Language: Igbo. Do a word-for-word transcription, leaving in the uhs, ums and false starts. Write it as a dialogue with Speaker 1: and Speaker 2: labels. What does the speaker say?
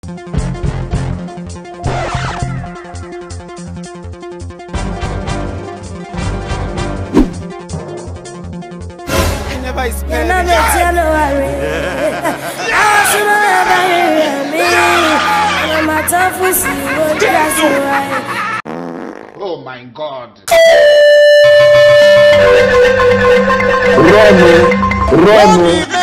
Speaker 1: Never is
Speaker 2: You know me tell you worry. I should have done me. No matter if we see what that's right.
Speaker 1: Oh my God.
Speaker 3: Run, run.